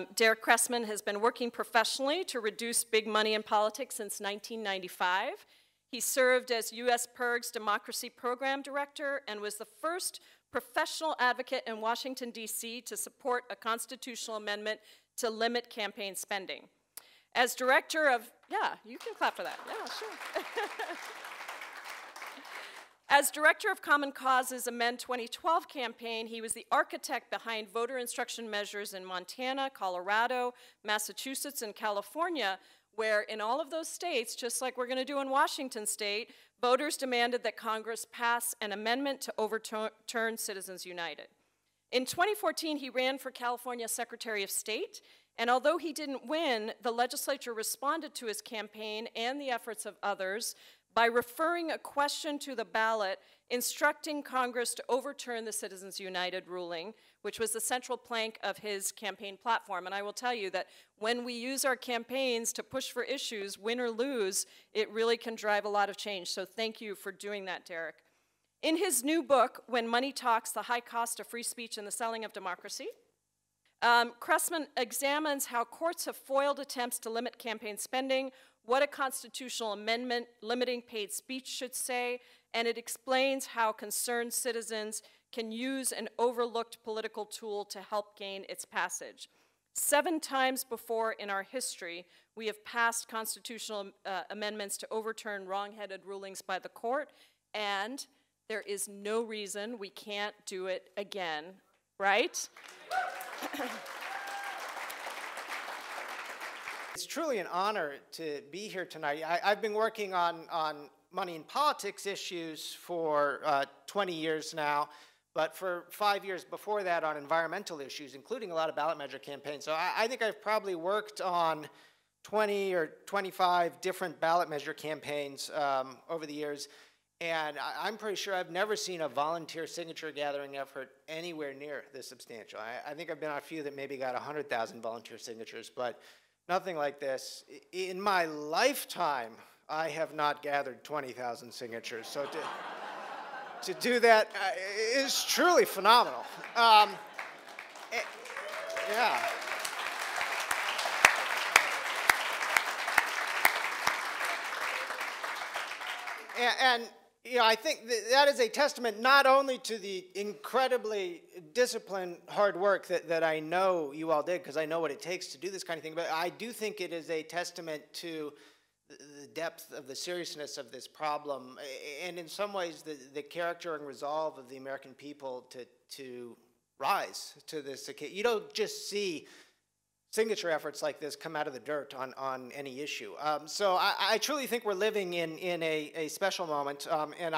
Derek Cressman has been working professionally to reduce big money in politics since 1995. He served as U.S. PIRG's Democracy Program Director and was the first professional advocate in Washington, D.C. to support a constitutional amendment to limit campaign spending. As director of, yeah, you can clap for that, yeah, sure. As director of Common Cause's Amend 2012 campaign, he was the architect behind voter instruction measures in Montana, Colorado, Massachusetts, and California, where in all of those states, just like we're going to do in Washington state, voters demanded that Congress pass an amendment to overturn Citizens United. In 2014, he ran for California Secretary of State, and although he didn't win, the legislature responded to his campaign and the efforts of others by referring a question to the ballot instructing Congress to overturn the Citizens United ruling, which was the central plank of his campaign platform. And I will tell you that when we use our campaigns to push for issues, win or lose, it really can drive a lot of change. So thank you for doing that, Derek. In his new book, When Money Talks, The High Cost of Free Speech and the Selling of Democracy, Cressman examines how courts have foiled attempts to limit campaign spending, what a constitutional amendment limiting paid speech should say, and it explains how concerned citizens can use an overlooked political tool to help gain its passage. 7 times before in our history, we have passed constitutional amendments to overturn wrong-headed rulings by the court, and there is no reason we can't do it again, right? It's truly an honor to be here tonight. I've been working on money in politics issues for 20 years now, but for 5 years before that on environmental issues, including a lot of ballot measure campaigns. So I think I've probably worked on 20 or 25 different ballot measure campaigns over the years, and I'm pretty sure I've never seen a volunteer signature gathering effort anywhere near this substantial. I think I've been on a few that maybe got 100,000 volunteer signatures, but nothing like this. In my lifetime, I have not gathered 20,000 signatures. So to do that is truly phenomenal. Yeah. And you know, I think that is a testament not only to the incredibly disciplined hard work that I know you all did, because I know what it takes to do this kind of thing, but I do think it is a testament to the depth of the seriousness of this problem, and in some ways the character and resolve of the American people to rise to this occasion. You don't just see signature efforts like this come out of the dirt on any issue. So I truly think we're living in a special moment, and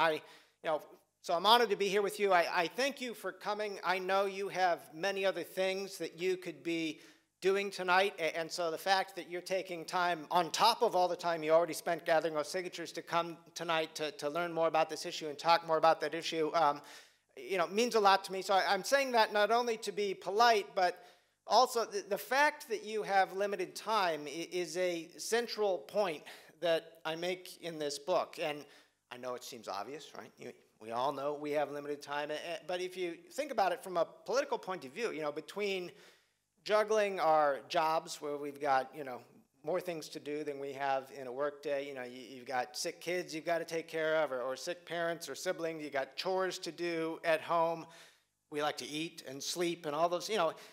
so I'm honored to be here with you. I thank you for coming. I know you have many other things that you could be doing tonight, and so the fact that you're taking time on top of all the time you already spent gathering those signatures to come tonight to learn more about this issue and talk more about that issue, means a lot to me. So I'm saying that not only to be polite, but also, the fact that you have limited time is a central point that I make in this book. And I know it seems obvious, right? We all know we have limited time. But if you think about it from a political point of view, between juggling our jobs where we've got, more things to do than we have in a workday, you've got sick kids you've got to take care of, or sick parents or siblings, you've got chores to do at home. We like to eat and sleep and all those,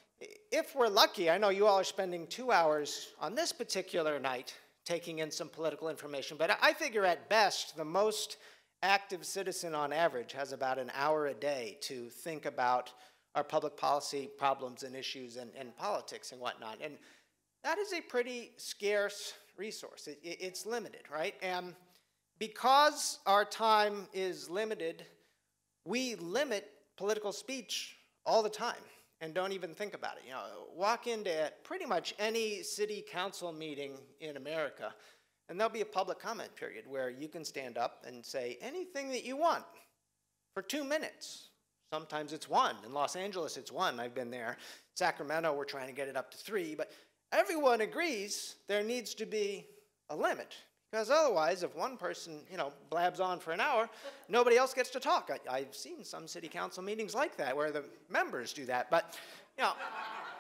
If we're lucky, I know you all are spending 2 hours on this particular night taking in some political information, but I figure at best the most active citizen on average has about an hour a day to think about our public policy problems and issues and politics and whatnot. And that is a pretty scarce resource. It's limited, right? And because our time is limited, we limit political speech all the time and don't even think about it. Walk into pretty much any city council meeting in America, and there'll be a public comment period where you can stand up and say anything that you want for 2 minutes. Sometimes it's 1. In Los Angeles, it's 1. I've been there. Sacramento, we're trying to get it up to 3. But everyone agrees there needs to be a limit. Because otherwise, if one person, blabs on for an hour, nobody else gets to talk. I've seen some city council meetings like that where the members do that. But,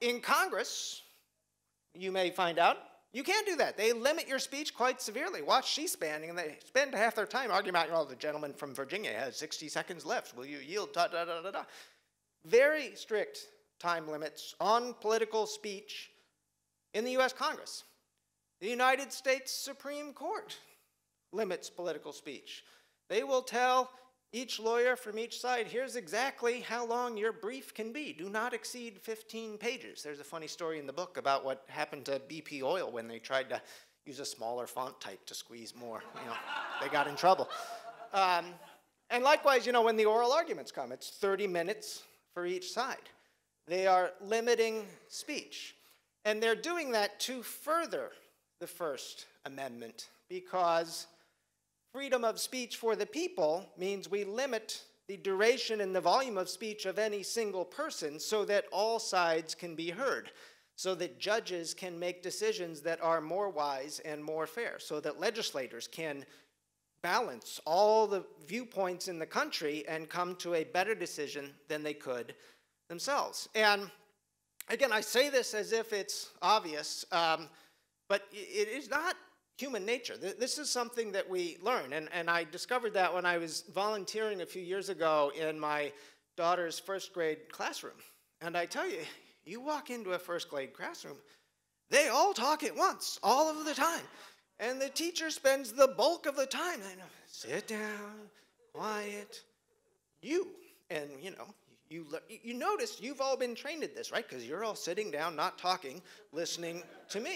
in Congress, you may find out, you can't do that. They limit your speech quite severely. Watch C-SPAN, and they spend half their time arguing about, oh, the gentleman from Virginia has 60 seconds left. Will you yield? Da, da, da, da, da. Very strict time limits on political speech in the U.S. Congress. The United States Supreme Court limits political speech. They will tell each lawyer from each side, here's exactly how long your brief can be. Do not exceed 15 pages. There's a funny story in the book about what happened to BP Oil when they tried to use a smaller font type to squeeze more. You know, they got in trouble. And likewise, you know, when the oral arguments come, it's 30 minutes for each side. They are limiting speech. And they're doing that to further the First Amendment, because freedom of speech for the people means we limit the duration and the volume of speech of any single person so that all sides can be heard, so that judges can make decisions that are more wise and more fair, so that legislators can balance all the viewpoints in the country and come to a better decision than they could themselves. And again, I say this as if it's obvious, but it is not human nature. This is something that we learn, and I discovered that when I was volunteering a few years ago in my daughter's first grade classroom. And I tell you, you walk into a first grade classroom, they all talk at once, all of the time. And the teacher spends the bulk of the time, sit down, quiet, you. And you know, you notice you've all been trained at this, right? Because you're all sitting down, not talking, listening to me.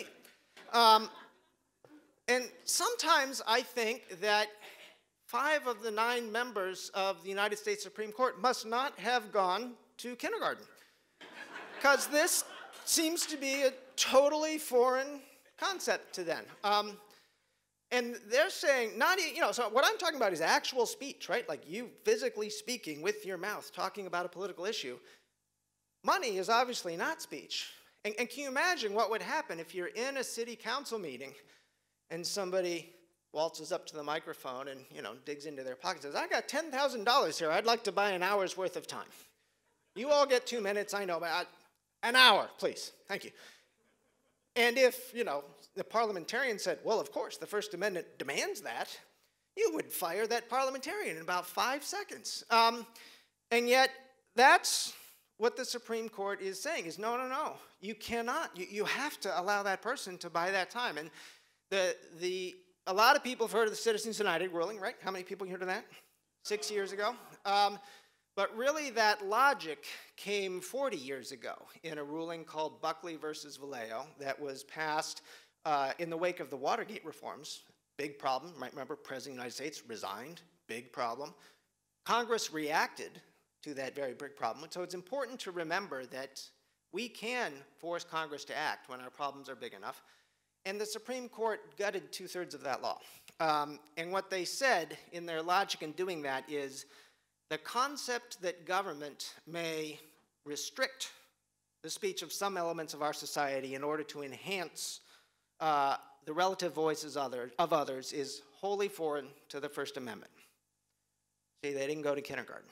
And sometimes I think that 5 of the 9 members of the United States Supreme Court must not have gone to kindergarten, because this seems to be a totally foreign concept to them. And they're saying, so what I'm talking about is actual speech, right? Like you physically speaking with your mouth, talking about a political issue. Money is obviously not speech. And can you imagine what would happen if you're in a city council meeting and somebody waltzes up to the microphone and, digs into their pocket and says, I got $10,000 here. I'd like to buy an hour's worth of time. You all get 2 minutes, I know, but an hour, please. Thank you. And if, the parliamentarian said, well, of course, the First Amendment demands that, you would fire that parliamentarian in about 5 seconds. And yet, that's what the Supreme Court is saying, is no, you cannot. You have to allow that person to buy that time. And a lot of people have heard of the Citizens United ruling, right? How many people heard of that? 6 years ago. But really, that logic came 40 years ago in a ruling called Buckley versus Vallejo that was passed in the wake of the Watergate reforms. Big problem, right? Remember, President of the United States resigned. Big problem. Congress reacted to that very big problem. So it's important to remember that we can force Congress to act when our problems are big enough. And the Supreme Court gutted 2/3 of that law. And what they said in their logic in doing that is the concept that government may restrict the speech of some elements of our society in order to enhance the relative voices of others is wholly foreign to the First Amendment. See, they didn't go to kindergarten.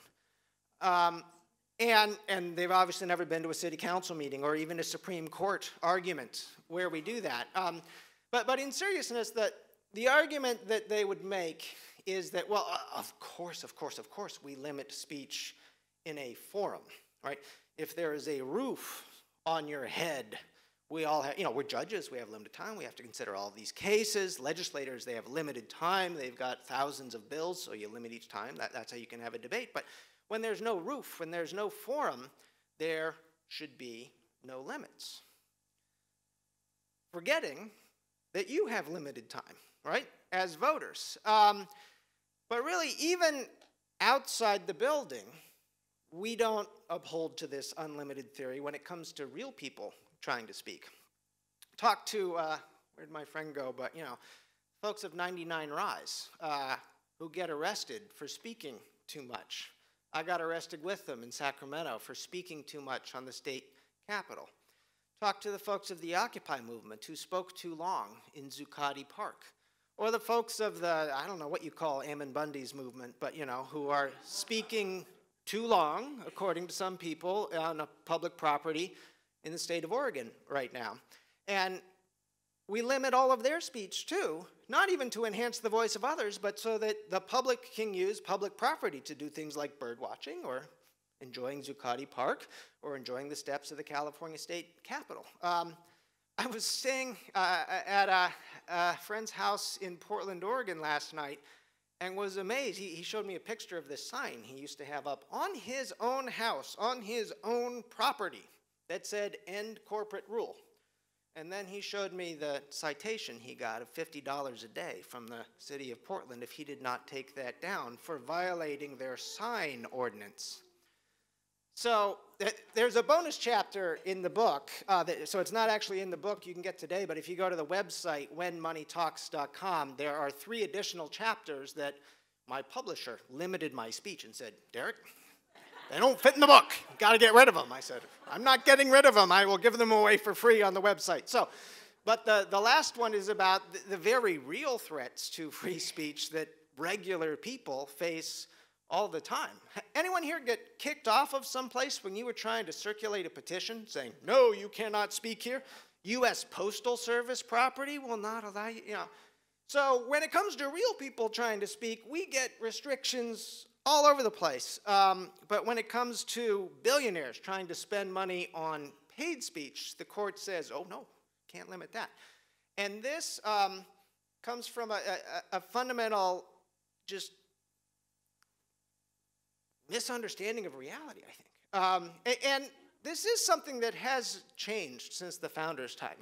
And they've obviously never been to a city council meeting or even a Supreme Court argument where we do that. But in seriousness, the argument that they would make is that, well, of course, we limit speech in a forum, right? If there is a roof on your head, we all have, we're judges, we have limited time, we have to consider all these cases. Legislators, they have limited time, they've got thousands of bills, so you limit each time. That's how you can have a debate. But when there's no roof, when there's no forum, there should be no limits. Forgetting that you have limited time, right, as voters. But really, even outside the building, we don't uphold to this unlimited theory when it comes to real people trying to speak. Talk to, where'd my friend go, but folks of 99 Rise who get arrested for speaking too much. I got arrested with them in Sacramento for speaking too much on the state capitol. Talk to the folks of the Occupy movement who spoke too long in Zuccotti Park. Or the folks of the, I don't know what you call Ammon Bundy's movement, but who are speaking too long, according to some people, on a public property in the state of Oregon right now. And we limit all of their speech too, not even to enhance the voice of others, but so that the public can use public property to do things like bird watching or enjoying Zuccotti Park or enjoying the steps of the California State Capitol. I was staying at a friend's house in Portland, Oregon last night and was amazed. He showed me a picture of this sign he used to have up on his own house, on his own property, that said, "End corporate rule." And then he showed me the citation he got of $50 a day from the city of Portland if he did not take that down for violating their sign ordinance. So there's a bonus chapter in the book, so it's not actually in the book you can get today, but if you go to the website, whenmoneytalks.com, there are 3 additional chapters that my publisher limited my speech and said, "Derek, they don't fit in the book. Got to get rid of them." I said, "I'm not getting rid of them. I will give them away for free on the website." So, but the last one is about the very real threats to free speech that regular people face all the time. Anyone here get kicked off of someplace when you were trying to circulate a petition saying, "No, you cannot speak here"? U.S. Postal Service property will not allow you, So when it comes to real people trying to speak, we get restrictions all over the place. But when it comes to billionaires trying to spend money on paid speech, the court says, "Oh, no, can't limit that." And this comes from a fundamental just misunderstanding of reality, I think. And this is something that has changed since the founders' time.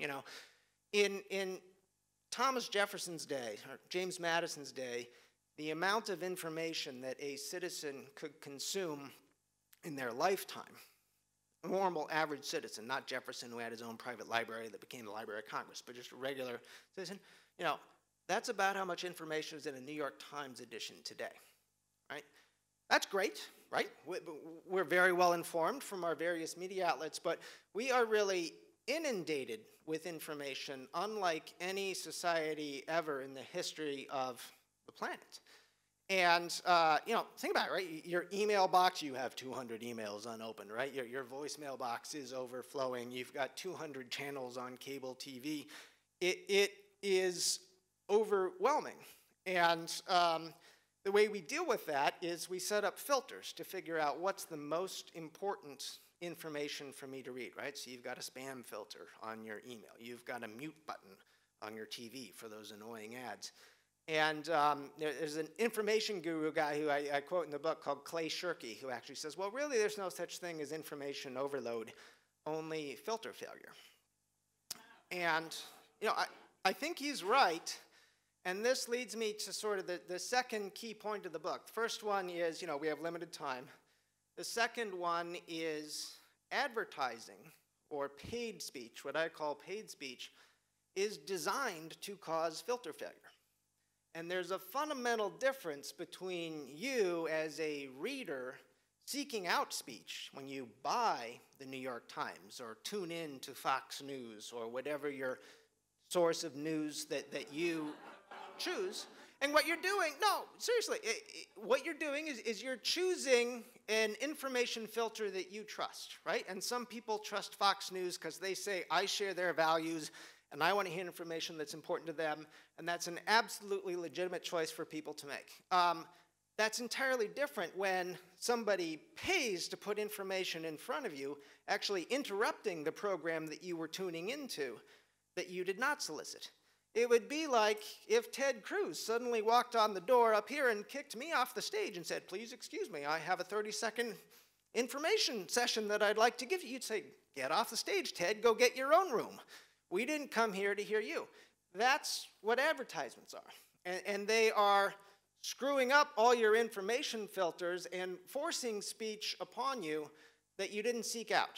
In Thomas Jefferson's day, or James Madison's day, the amount of information that a citizen could consume in their lifetime, a normal average citizen, not Jefferson who had his own private library that became the Library of Congress, but just a regular citizen, that's about how much information is in a New York Times edition today, right? That's great, right? We're very well informed from our various media outlets, but we are really inundated with information unlike any society ever in the history of the planet. And, think about it, right? Your email box, you have 200 emails unopened, right? Your voicemail box is overflowing. You've got 200 channels on cable TV. It is overwhelming. And the way we deal with that is we set up filters to figure out what's the most important information for me to read, right? So you've got a spam filter on your email. You've got a mute button on your TV for those annoying ads. And there's an information guru guy who I quote in the book called Clay Shirky, who actually says, well, really there's no such thing as information overload, only filter failure. And, I think he's right. And this leads me to sort of the second key point of the book. The first one is, we have limited time. The second one is advertising or paid speech, what I call paid speech, is designed to cause filter failure. And there's a fundamental difference between you as a reader seeking out speech when you buy the New York Times or tune in to Fox News or whatever your source of news that you choose. And what you're doing, no, seriously, what you're doing is you're choosing an information filter that you trust, right? And some people trust Fox News because they say, I share their values and I want to hear information that's important to them, and that's an absolutely legitimate choice for people to make. That's entirely different when somebody pays to put information in front of you, actually interrupting the program that you were tuning into that you did not solicit. It would be like if Ted Cruz suddenly walked on the door up here and kicked me off the stage and said, please excuse me, I have a 30-second information session that I'd like to give you. You'd say, get off the stage, Ted, go get your own room. We didn't come here to hear you. That's what advertisements are. And they are screwing up all your information filters and forcing speech upon you that you didn't seek out.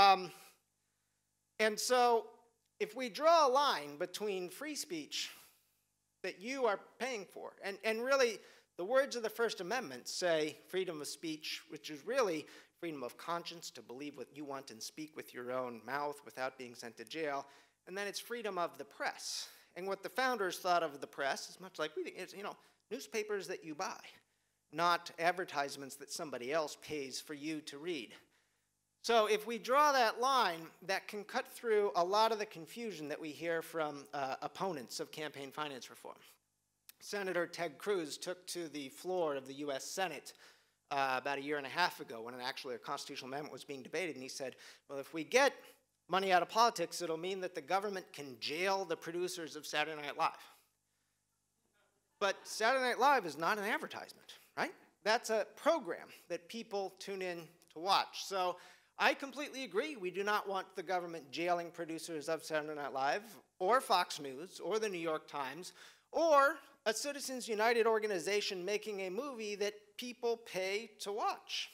And so if we draw a line between free speech that you are paying for, and really the words of the First Amendment say freedom of speech, which is really freedom of conscience to believe what you want and speak with your own mouth without being sent to jail, and then it's freedom of the press. And what the founders thought of the press is much like we think, it's, newspapers that you buy, not advertisements that somebody else pays for you to read. So if we draw that line, that can cut through a lot of the confusion that we hear from opponents of campaign finance reform. Senator Ted Cruz took to the floor of the US Senate about a year and a half ago when actually a constitutional amendment was being debated, and he said, well, if we get money out of politics, it'll mean that the government can jail the producers of Saturday Night Live. But Saturday Night Live is not an advertisement, right? That's a program that people tune in to watch. So I completely agree. We do not want the government jailing producers of Saturday Night Live or Fox News or the New York Times or a Citizens United organization making a movie that people pay to watch.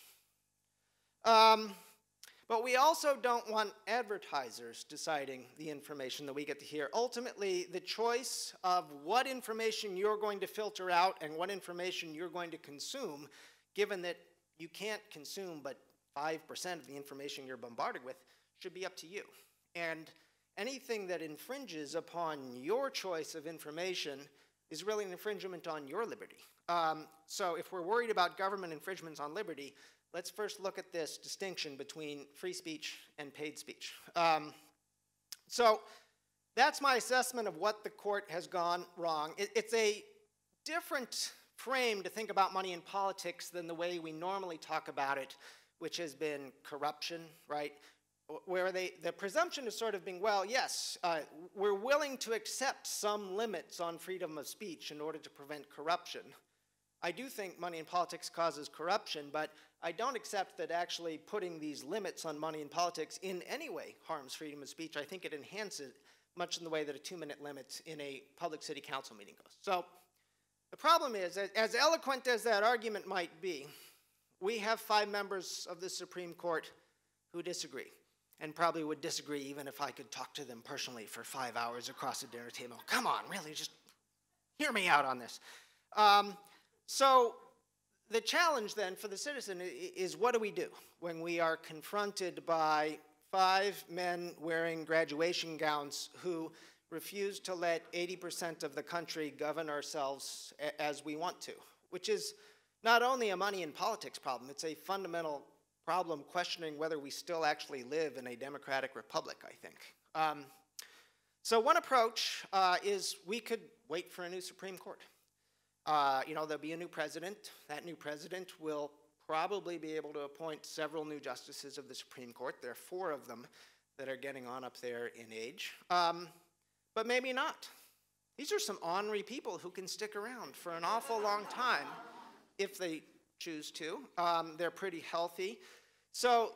But we also don't want advertisers deciding the information that we get to hear. Ultimately, the choice of what information you're going to filter out and what information you're going to consume, given that you can't consume but 5% of the information you're bombarded with, should be up to you. And anything that infringes upon your choice of information is really an infringement on your liberty. So if we're worried about government infringements on liberty, let's first look at this distinction between free speech and paid speech. So that's my assessment of what the court has gone wrong. It's a different frame to think about money in politics than the way we normally talk about it, which has been corruption, right? Where the presumption is sort of being, well, yes, we're willing to accept some limits on freedom of speech in order to prevent corruption. I do think money in politics causes corruption, but I don't accept that actually putting these limits on money in politics in any way harms freedom of speech. I think it enhances it, much in the way that a 2-minute limit in a public city council meeting goes. So the problem is, as eloquent as that argument might be, we have 5 members of the Supreme Court who disagree, and probably would disagree even if I could talk to them personally for 5 hours across a dinner table. Come on, really, just hear me out on this. So the challenge then for the citizen is, what do we do when we are confronted by 5 men wearing graduation gowns who refuse to let 80% of the country govern ourselves as we want to, which is not only a money in politics problem, it's a fundamental problem questioning whether we still actually live in a democratic republic, I think. So one approach is we could wait for a new Supreme Court. There'll be a new president. That new president will probably be able to appoint several new justices of the Supreme Court. There are 4 of them that are getting on up there in age. But maybe not. These are some ornery people who can stick around for an awful long time if they choose to. They're pretty healthy. So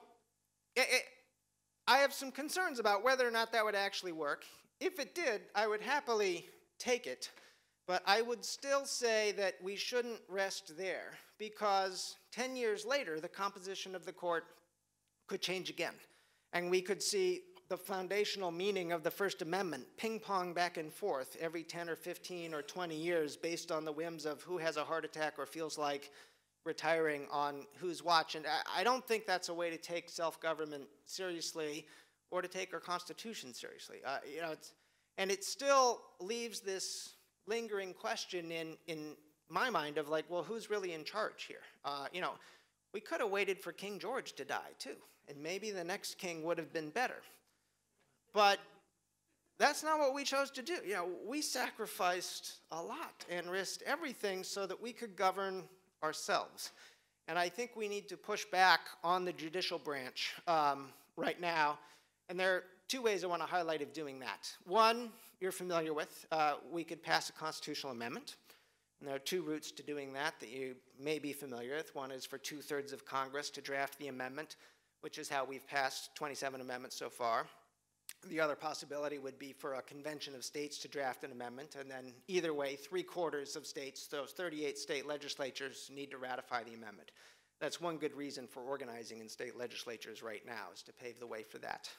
I have some concerns about whether or not that would actually work. If it did, I would happily take it. But I would still say that we shouldn't rest there, because 10 years later, the composition of the court could change again. And we could see the foundational meaning of the First Amendment ping-pong back and forth every 10 or 15 or 20 years based on the whims of who has a heart attack or feels like retiring on whose watch. And I don't think that's a way to take self-government seriously or to take our Constitution seriously. And it still leaves this lingering question in my mind of, like, well, who's really in charge here? We could have waited for King George to die too, and maybe the next king would have been better. But that's not what we chose to do. We sacrificed a lot and risked everything so that we could govern ourselves. And I think we need to push back on the judicial branch right now. And there are 2 ways I want to highlight of doing that. One, you're familiar with. We could pass a constitutional amendment. And there are 2 routes to doing that you may be familiar with. One is for 2/3 of Congress to draft the amendment, which is how we've passed 27 amendments so far. The other possibility would be for a convention of states to draft an amendment, and then either way, 3/4 of states, those 38 state legislatures, need to ratify the amendment. That's one good reason for organizing in state legislatures right now, is to pave the way for that.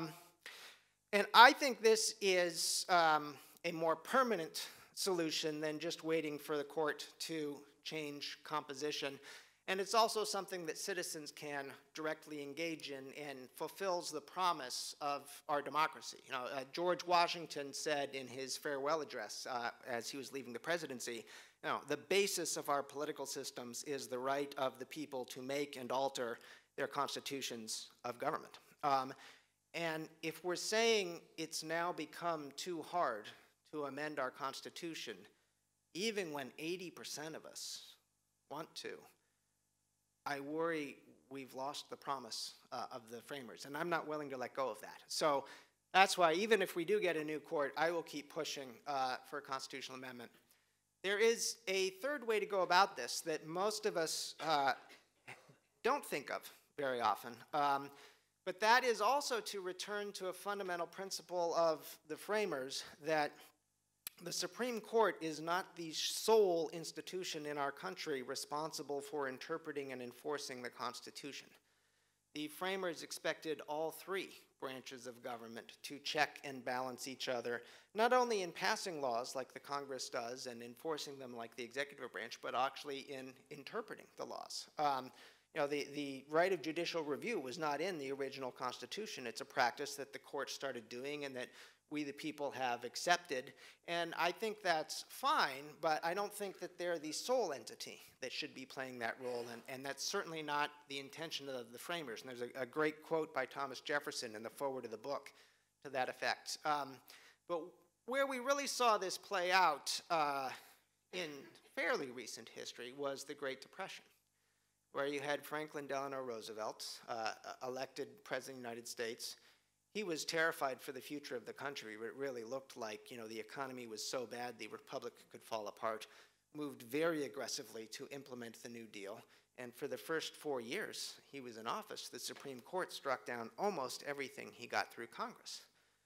And I think this is a more permanent solution than just waiting for the court to change composition. And it's also something that citizens can directly engage in and fulfills the promise of our democracy. George Washington said in his farewell address as he was leaving the presidency, the basis of our political systems is the right of the people to make and alter their constitutions of government. And if we're saying it's now become too hard to amend our Constitution, even when 80% of us want to, I worry we've lost the promise of the framers, and I'm not willing to let go of that. So that's why, even if we do get a new court, I will keep pushing for a constitutional amendment. There is a third way to go about this that most of us don't think of very often, but that is also to return to a fundamental principle of the framers, that the Supreme Court is not the sole institution in our country responsible for interpreting and enforcing the Constitution. The framers expected all three branches of government to check and balance each other, not only in passing laws like the Congress does and enforcing them like the executive branch, but actually in interpreting the laws. You know, the right of judicial review was not in the original Constitution. It's a practice that the court started doing and that we the people have accepted, and I think that's fine, but I don't think that they're the sole entity that should be playing that role, and that's certainly not the intention of the framers. And there's a great quote by Thomas Jefferson in the foreword of the book to that effect. But where we really saw this play out in fairly recent history was the Great Depression, where you had Franklin Delano Roosevelt, elected President of the United States. He was terrified for the future of the country. It really looked like, you know, the economy was so bad the republic could fall apart. Moved very aggressively to implement the New Deal. And for the first 4 years he was in office, the Supreme Court struck down almost everything he got through Congress.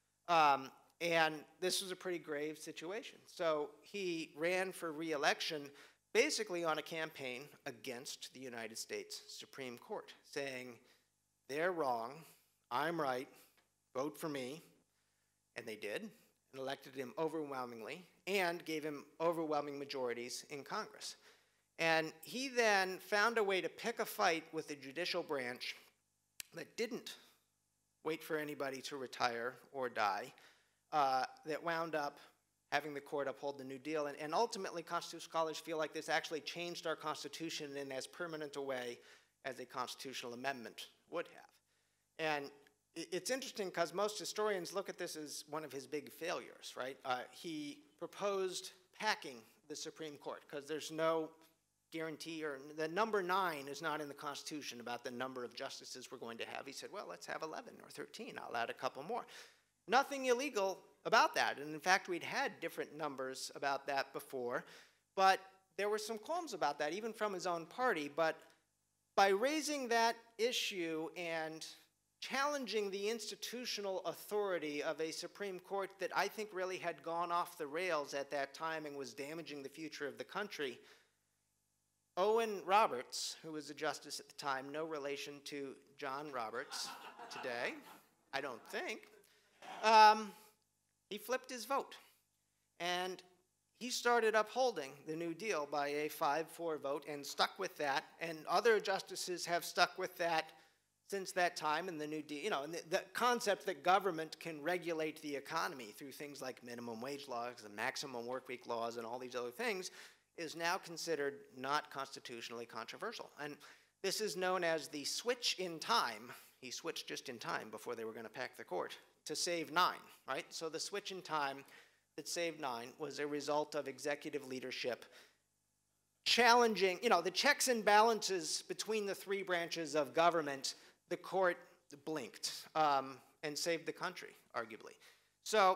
And this was a pretty grave situation. So he ran for re-election basically on a campaign against the United States Supreme Court, saying, they're wrong, I'm right, vote for me. And they did, and elected him overwhelmingly, and gave him overwhelming majorities in Congress. And he then found a way to pick a fight with the judicial branch that didn't wait for anybody to retire or die, that wound up having the court uphold the New Deal. And ultimately, constitutional scholars feel like this actually changed our Constitution in as permanent a way as a constitutional amendment would have. And it's interesting because most historians look at this as one of his big failures, right? He proposed packing the Supreme Court because there's no guarantee, or the number 9 is not in the Constitution about the number of justices we're going to have. He said, well, let's have 11 or 13. I'll add a couple more. Nothing illegal about that. And in fact, we'd had different numbers about that before. But there were some qualms about that, even from his own party. But by raising that issue and challenging the institutional authority of a Supreme Court that I think really had gone off the rails at that time and was damaging the future of the country, Owen Roberts, who was a justice at the time, no relation to John Roberts today, I don't think, he flipped his vote. And he started upholding the New Deal by a 5-4 vote and stuck with that, and other justices have stuck with that since that time. And the New Deal, you know, and the concept that government can regulate the economy through things like minimum wage laws, the maximum work week laws, and all these other things is now considered not constitutionally controversial. And this is known as the switch in time. He switched just in time before they were going to pack the court to save 9, right? So the switch in time that saved 9 was a result of executive leadership challenging, you know, the checks and balances between the 3 branches of government. The court blinked and saved the country, arguably. So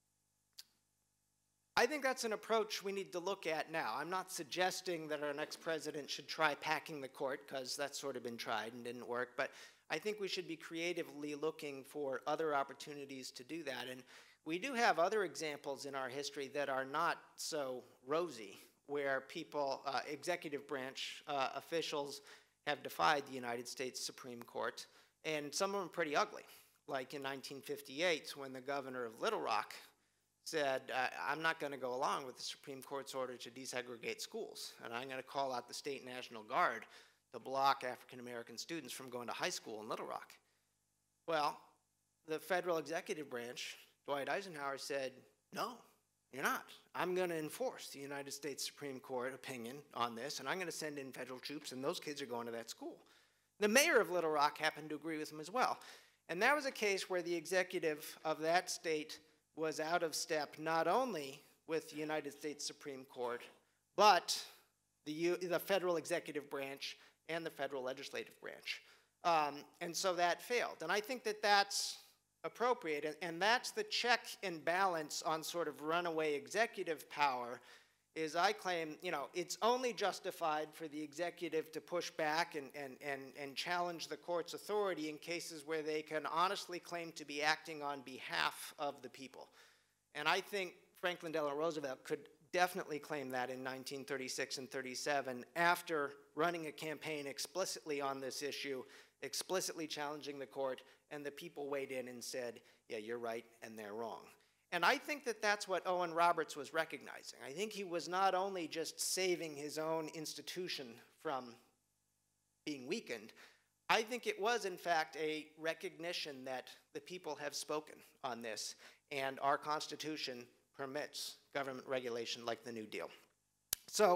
I think that's an approach we need to look at now. I'm not suggesting that our next president should try packing the court, because that's sort of been tried and didn't work, but I think we should be creatively looking for other opportunities to do that. And we do have other examples in our history that are not so rosy, where people, executive branch officials have defied the United States Supreme Court, and some of them pretty ugly. Like in 1958, when the governor of Little Rock said, I'm not going to go along with the Supreme Court's order to desegregate schools, and I'm going to call out the state National Guard to block African-American students from going to high school in Little Rock. Well, the federal executive branch, Dwight Eisenhower, said, no, you're not. I'm going to enforce the United States Supreme Court opinion on this, and I'm going to send in federal troops, and those kids are going to that school. The mayor of Little Rock happened to agree with him as well. And that was a case where the executive of that state was out of step not only with the United States Supreme Court, but the federal executive branch and the federal legislative branch. And so that failed. And I think that that's appropriate. And that's the check and balance on sort of runaway executive power is I claim, you know, it's only justified for the executive to push back and challenge the court's authority in cases where they can honestly claim to be acting on behalf of the people. And I think Franklin Delano Roosevelt could definitely claim that in 1936 and 37 after running a campaign explicitly on this issue, explicitly challenging the court, and the people weighed in and said, yeah, you're right and they're wrong. And I think that that's what Owen Roberts was recognizing. I think he was not only just saving his own institution from being weakened, I think it was, in fact, a recognition that the people have spoken on this, and our Constitution permits government regulation like the New Deal. So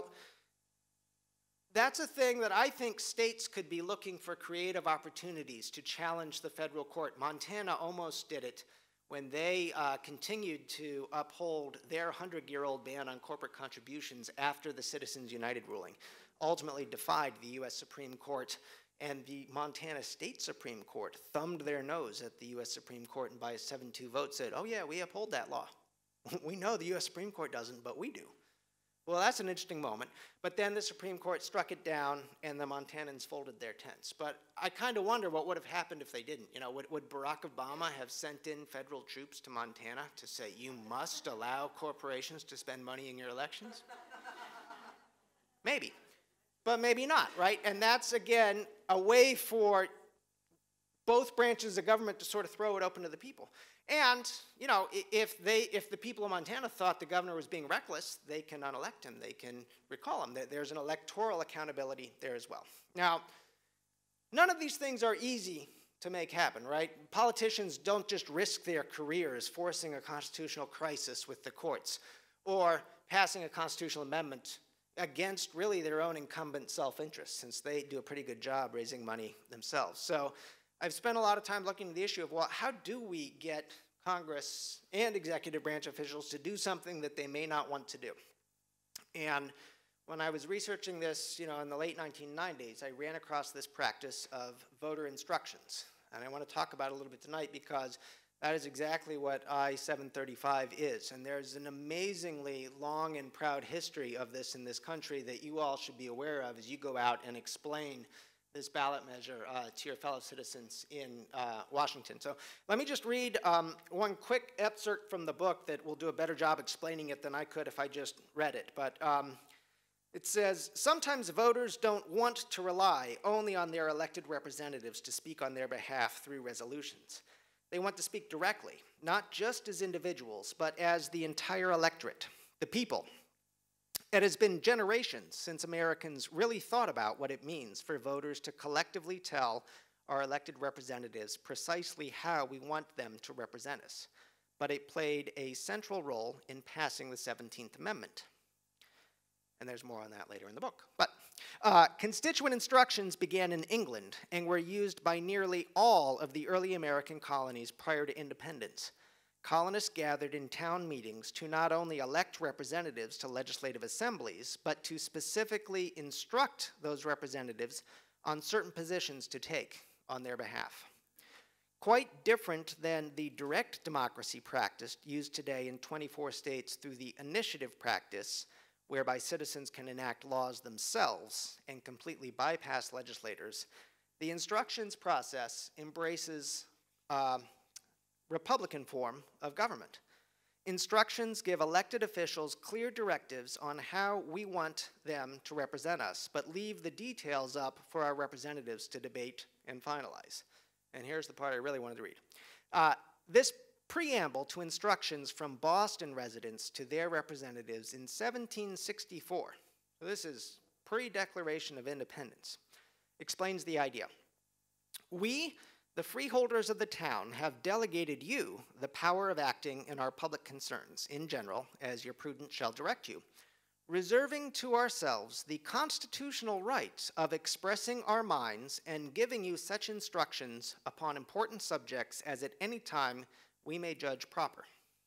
that's a thing that I think states could be looking for creative opportunities to challenge the federal court. Montana almost did it when they continued to uphold their 100-year-old ban on corporate contributions after the Citizens United ruling, ultimately defied the U.S. Supreme Court, and the Montana State Supreme Court thumbed their nose at the U.S. Supreme Court and by a 7-2 vote said, oh yeah, we uphold that law. We know the U.S. Supreme Court doesn't, but we do. Well, that's an interesting moment. But then the Supreme Court struck it down, and the Montanans folded their tents. But I kind of wonder what would have happened if they didn't. You know, would Barack Obama have sent in federal troops to Montana to say, you must allow corporations to spend money in your elections? Maybe. But maybe not, right? And that's, again, a way for both branches of government to sort of throw it open to the people. And, you know, if the people of Montana thought the governor was being reckless, they can unelect him. They can recall him. There's an electoral accountability there as well. Now, none of these things are easy to make happen, right? Politicians don't just risk their careers forcing a constitutional crisis with the courts or passing a constitutional amendment against really their own incumbent self-interest, since they do a pretty good job raising money themselves. So I've spent a lot of time looking at the issue of, well, how do we get Congress and executive branch officials to do something that they may not want to do? And when I was researching this, you know, in the late 1990s, I ran across this practice of voter instructions. And I want to talk about it a little bit tonight because that is exactly what I-735 is. And there's an amazingly long and proud history of this in this country that you all should be aware of as you go out and explain this ballot measure to your fellow citizens in Washington. So let me just read one quick excerpt from the book that will do a better job explaining it than I could if I just read it. But it says, sometimes voters don't want to rely only on their elected representatives to speak on their behalf through resolutions. They want to speak directly, not just as individuals, but as the entire electorate, the people. It has been generations since Americans really thought about what it means for voters to collectively tell our elected representatives precisely how we want them to represent us. But it played a central role in passing the 17th Amendment. And there's more on that later in the book. But constituent instructions began in England and were used by nearly all of the early American colonies prior to independence. Colonists gathered in town meetings to not only elect representatives to legislative assemblies, but to specifically instruct those representatives on certain positions to take on their behalf. Quite different than the direct democracy practice used today in 24 states through the initiative practice, whereby citizens can enact laws themselves and completely bypass legislators, the instructions process embraces Republican form of government. Instructions give elected officials clear directives on how we want them to represent us, but leave the details up for our representatives to debate and finalize. And here's the part I really wanted to read. This preamble to instructions from Boston residents to their representatives in 1764, so this is pre-Declaration of Independence, explains the idea. We, the freeholders of the town, have delegated you the power of acting in our public concerns in general, as your prudence shall direct you. reserving to ourselves the constitutional right of expressing our minds and giving you such instructions upon important subjects as at any time we may judge proper.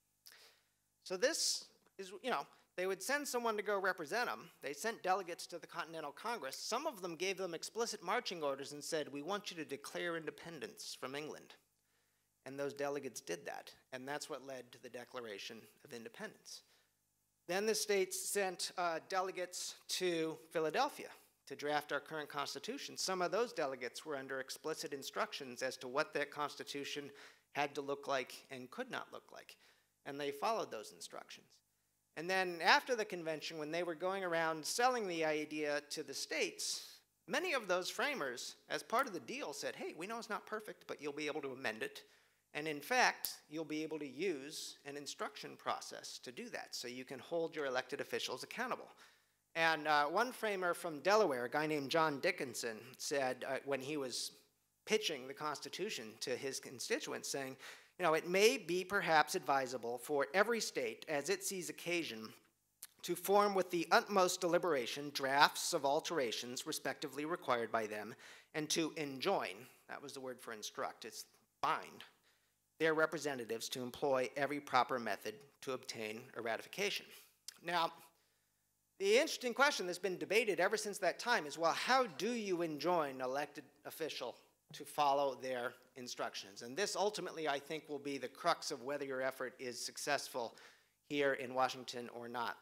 So this is, they would send someone to go represent them. They sent delegates to the Continental Congress. Some of them gave them explicit marching orders and said, we want you to declare independence from England. And those delegates did that, and that's what led to the Declaration of Independence. Then the states sent delegates to Philadelphia to draft our current Constitution. Some of those delegates were under explicit instructions as to what that Constitution had to look like and could not look like, and they followed those instructions. And then after the convention, when they were going around selling the idea to the states, many of those framers, as part of the deal, said, hey, we know it's not perfect, but you'll be able to amend it. And in fact, you'll be able to use an instruction process to do that, so you can hold your elected officials accountable. And one framer from Delaware, a guy named John Dickinson, said when he was pitching the Constitution to his constituents, saying, it may be perhaps advisable for every state, as it sees occasion, to form with the utmost deliberation drafts of alterations respectively required by them, and to enjoin, that was the word for instruct, it's bind, their representatives to employ every proper method to obtain a ratification. Now, the interesting question that's been debated ever since that time is, well, how do you enjoin an elected official to follow their instructions? And this ultimately, I think, will be the crux of whether your effort is successful here in Washington or not.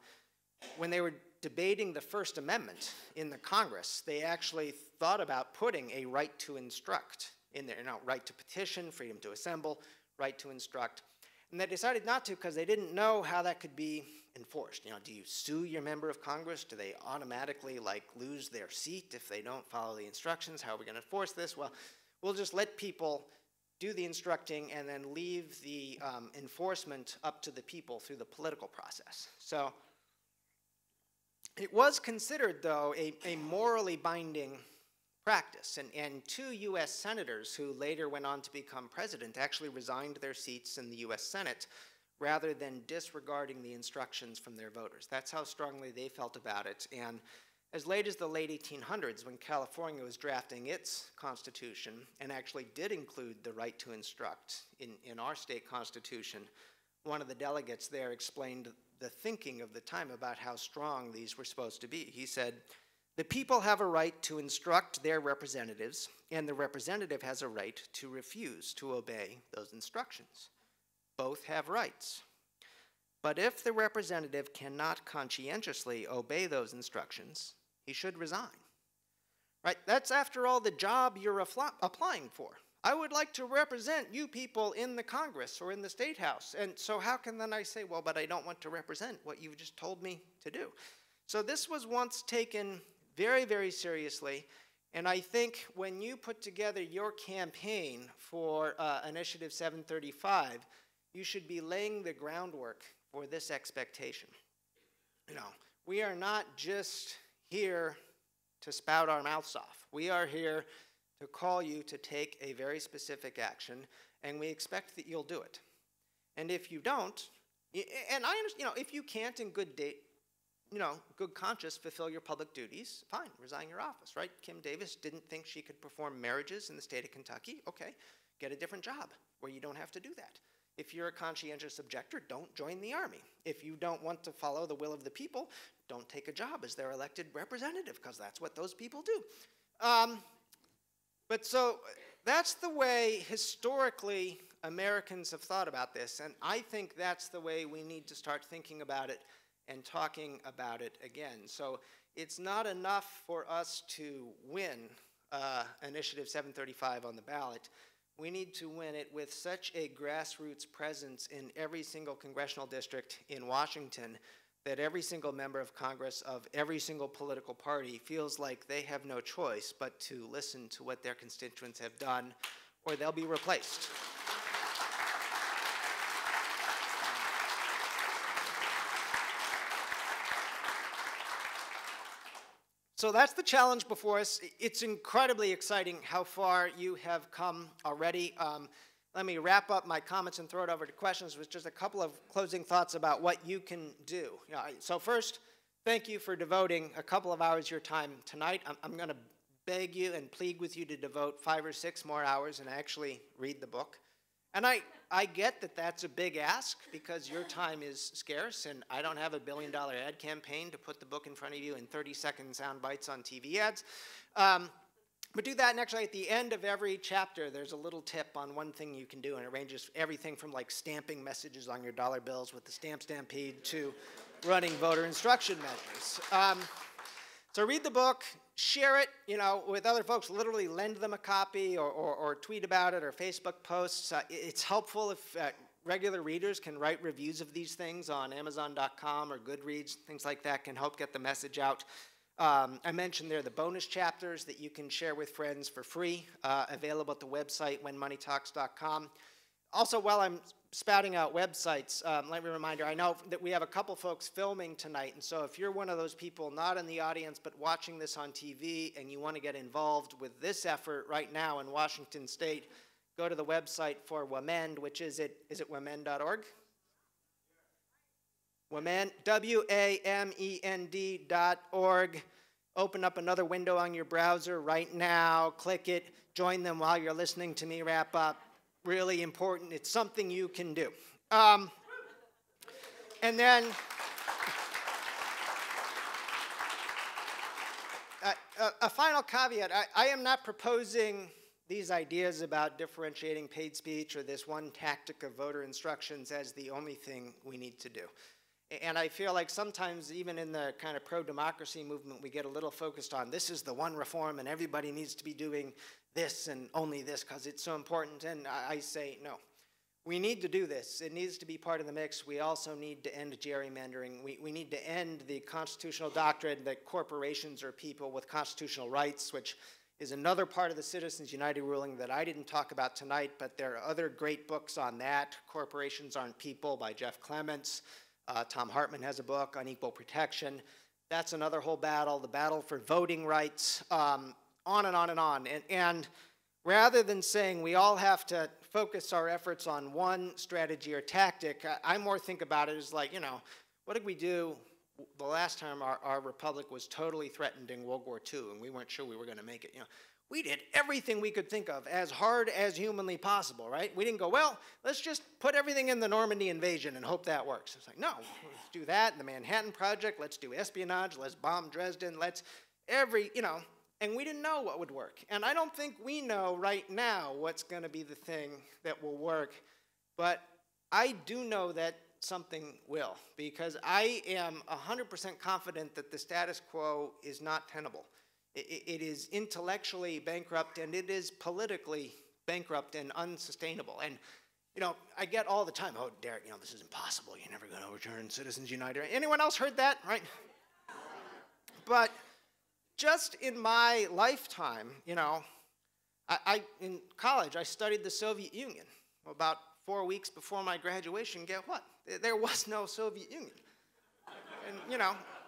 When they were debating the First Amendment in the Congress, they actually thought about putting a right to instruct in there, right to petition, freedom to assemble, right to instruct. And they decided not to because they didn't know how that could be enforced. Do you sue your member of Congress? Do they automatically lose their seat if they don't follow the instructions? How are we going to enforce this? Well, we'll just let people do the instructing and then leave the enforcement up to the people through the political process. So it was considered, though, a morally binding practice, and 2 U.S. senators who later went on to become president actually resigned their seats in the U.S. Senate rather than disregarding the instructions from their voters. That's how strongly they felt about it. And as late as the late 1800s, when California was drafting its constitution and actually did include the right to instruct in our state constitution, one of the delegates there explained the thinking of the time about how strong these were supposed to be. He said, the people have a right to instruct their representatives, and the representative has a right to refuse to obey those instructions. Both have rights. But if the representative cannot conscientiously obey those instructions, he should resign. Right? That's, after all, the job you're applying for. I would like to represent you people in the Congress or in the State House. And so how can then I say, well, but I don't want to represent what you've just told me to do? So this was once taken very, very seriously. And I think when you put together your campaign for Initiative 735, you should be laying the groundwork for this expectation. We are not just here to spout our mouths off. We are here to call you to take a very specific action, and we expect that you'll do it. And if you don't, and I understand, if you can't in good conscience fulfill your public duties, fine, resign your office, right? Kim Davis didn't think she could perform marriages in the state of Kentucky. Okay, get a different job where you don't have to do that. If you're a conscientious objector, don't join the Army. If you don't want to follow the will of the people, don't take a job as their elected representative, because that's what those people do. But so that's the way historically Americans have thought about this, and I think that's the way we need to start thinking about it and talking about it again. So it's not enough for us to win Initiative 735 on the ballot. We need to win it with such a grassroots presence in every single congressional district in Washington that every single member of Congress of every single political party feels like they have no choice but to listen to what their constituents have done, or they'll be replaced. So that's the challenge before us. It's incredibly exciting how far you have come already. Let me wrap up my comments and throw it over to questions with just a couple of closing thoughts about what you can do. So first, thank you for devoting a couple of hours of your time tonight. I'm going to beg you and plead with you to devote 5 or 6 more hours and actually read the book. And I get that that's a big ask because your time is scarce, and I don't have a $1 billion ad campaign to put the book in front of you in 30-second sound bites on TV ads. But do that, and actually at the end of every chapter, there's a little tip on one thing you can do, and it ranges everything from like stamping messages on your dollar bills with the Stamp Stampede to running voter instruction measures. So read the book, share it, with other folks, literally lend them a copy or tweet about it or Facebook posts. It's helpful if regular readers can write reviews of these things on Amazon.com or Goodreads, things like that can help get the message out. I mentioned there are the bonus chapters that you can share with friends for free, available at the website whenmoneytalks.com. Also, while I'm spouting out websites, let me remind you, I know that we have a couple folks filming tonight, and so if you're one of those people not in the audience but watching this on TV and you want to get involved with this effort right now in Washington State, go to the website for WAmend, which is it WAmend.org? WAmend, WAMEND.org. Open up another window on your browser right now, click it, join them while you're listening to me wrap up. Really important. It's something you can do. And then a final caveat. I am not proposing these ideas about differentiating paid speech or this one tactic of voter instructions as the only thing we need to do. And I feel like sometimes even in the kind of pro-democracy movement, we get a little focused on this is the one reform and everybody needs to be doing this and only this because it's so important. And I say, no, we need to do this. It needs to be part of the mix. We also need to end gerrymandering. We need to end the constitutional doctrine that corporations are people with constitutional rights, which is another part of the Citizens United ruling that I didn't talk about tonight, but there are other great books on that. Corporations Aren't People by Jeff Clements. Tom Hartman has a book on equal protection. That's another whole battle, the battle for voting rights, on and on and on. And rather than saying we all have to focus our efforts on one strategy or tactic, I more think about it as like, what did we do the last time our republic was totally threatened in World War II and we weren't sure we were going to make it? We did everything we could think of as hard as humanly possible, right? We didn't go, well, let's just put everything in the Normandy invasion and hope that works. It's like, no, let's do that, the Manhattan Project, let's do espionage, let's bomb Dresden, and we didn't know what would work. And I don't think we know right now what's going to be the thing that will work, but I do know that something will, because I am 100% confident that the status quo is not tenable. It is intellectually bankrupt, and it is politically bankrupt and unsustainable. And, I get all the time, oh, Derek, this is impossible. You're never going to overturn Citizens United. Anyone else heard that, right? But just in my lifetime, in college, I studied the Soviet Union. About 4 weeks before my graduation, get what? There was no Soviet Union. And,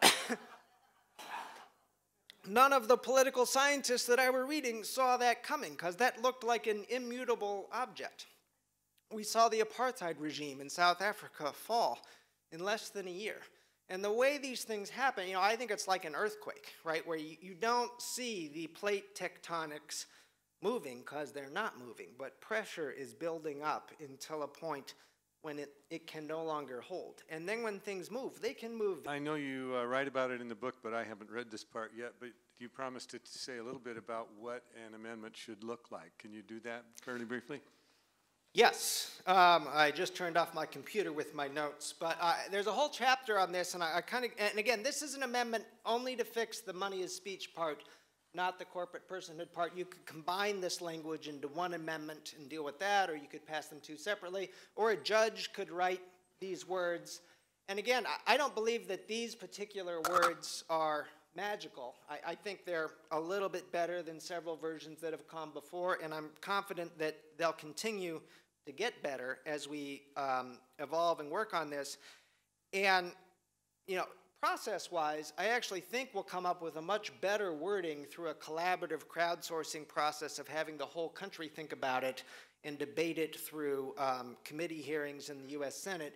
none of the political scientists that I were reading saw that coming because that looked like an immutable object. We saw the apartheid regime in South Africa fall in less than a year. And the way these things happen, I think it's like an earthquake, right, where you don't see the plate tectonics moving because they're not moving, but pressure is building up until a point when it can no longer hold. And then when things move, they can move. I know you write about it in the book, but I haven't read this part yet, but you promised to say a little bit about what an amendment should look like. Can you do that fairly briefly? Yes. I just turned off my computer with my notes, but there's a whole chapter on this, and and again, this is an amendment only to fix the money is speech part, not the corporate personhood part. You could combine this language into one amendment and deal with that, or you could pass them two separately, or a judge could write these words. And again, I don't believe that these particular words are magical. I think they're a little bit better than several versions that have come before, and I'm confident that they'll continue to get better as we evolve and work on this. And, process-wise, I actually think we'll come up with a much better wording through a collaborative crowdsourcing process of having the whole country think about it and debate it through committee hearings in the U.S. Senate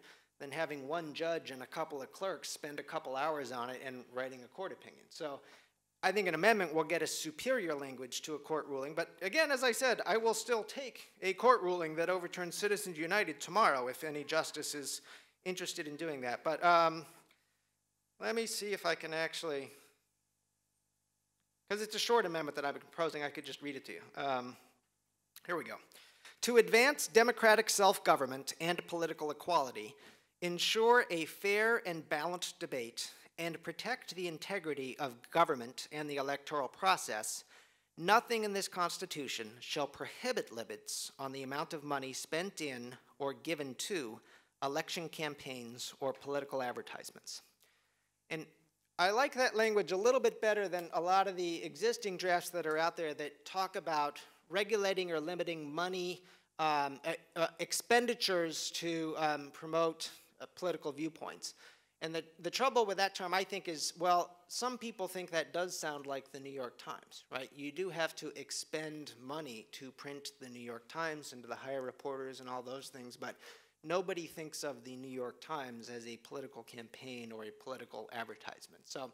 than having one judge and a couple of clerks spend a couple hours on it and writing a court opinion. So I think an amendment will get a superior language to a court ruling. But again, as I said, I will still take a court ruling that overturns Citizens United tomorrow if any justice is interested in doing that. But let me see if I can actually, because it's a short amendment that I've been proposing, I could just read it to you. Here we go. To advance democratic self-government and political equality, ensure a fair and balanced debate, and protect the integrity of government and the electoral process, nothing in this Constitution shall prohibit limits on the amount of money spent in or given to election campaigns or political advertisements. And I like that language a little bit better than a lot of the existing drafts that are out there that talk about regulating or limiting money expenditures to promote political viewpoints. And the trouble with that term, I think, is, well, some people think that does sound like the New York Times, right? You do have to expend money to print the New York Times and to hire reporters and all those things, but nobody thinks of the New York Times as a political campaign or a political advertisement. So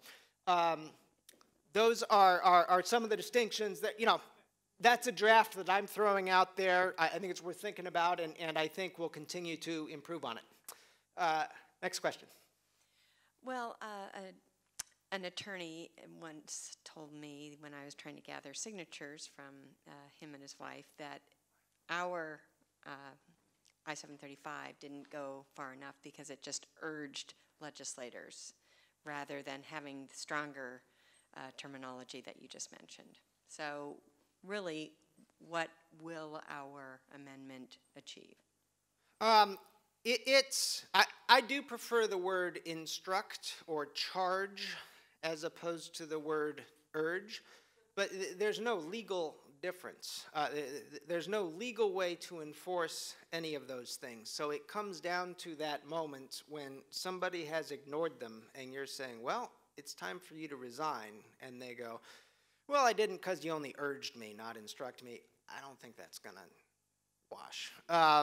those are some of the distinctions that, you know, that's a draft that I'm throwing out there. I think it's worth thinking about, and I think we'll continue to improve on it. Next question. Well, an attorney once told me when I was trying to gather signatures from him and his wife that our I-735 didn't go far enough because it just urged legislators rather than having the stronger terminology that you just mentioned. So really, what will our amendment achieve? I do prefer the word instruct or charge as opposed to the word urge, but there's no legal difference. There's no legal way to enforce any of those things. So it comes down to that moment when somebody has ignored them and you're saying, well, it's time for you to resign, and they go, well, I didn't because you only urged me, not instruct me. I don't think that's going to wash.